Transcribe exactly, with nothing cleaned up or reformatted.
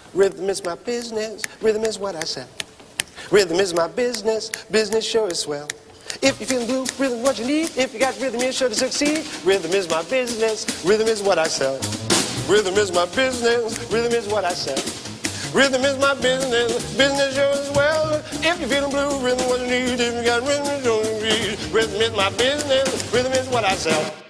Rhythm is my business, rhythm is what I sell. Rhythm is my business, business sure is swell. If you're feeling blue, rhythm is what you need. If you got rhythm, you're sure to succeed. Rhythm is my business, rhythm is what I sell. Rhythm is my business, rhythm is what I sell. Rhythm is my business, business sure is well. If you're feeling blue, rhythm is what you need. If you got rhythm, you're sure to succeed. Rhythm is my business, rhythm is what I sell.